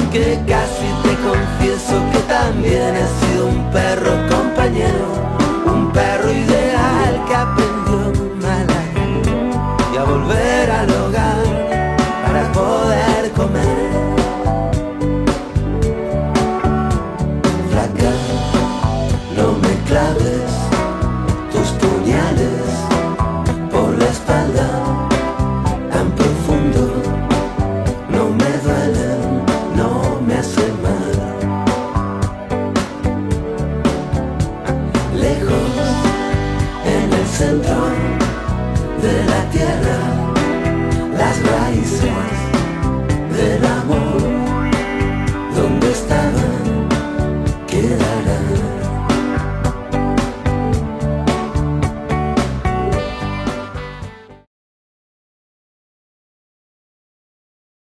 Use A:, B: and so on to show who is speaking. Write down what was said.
A: que casi te confieso que también he sido un perro compañero, un perro ideal que aprendió mal y a volver al hogar para poder comer.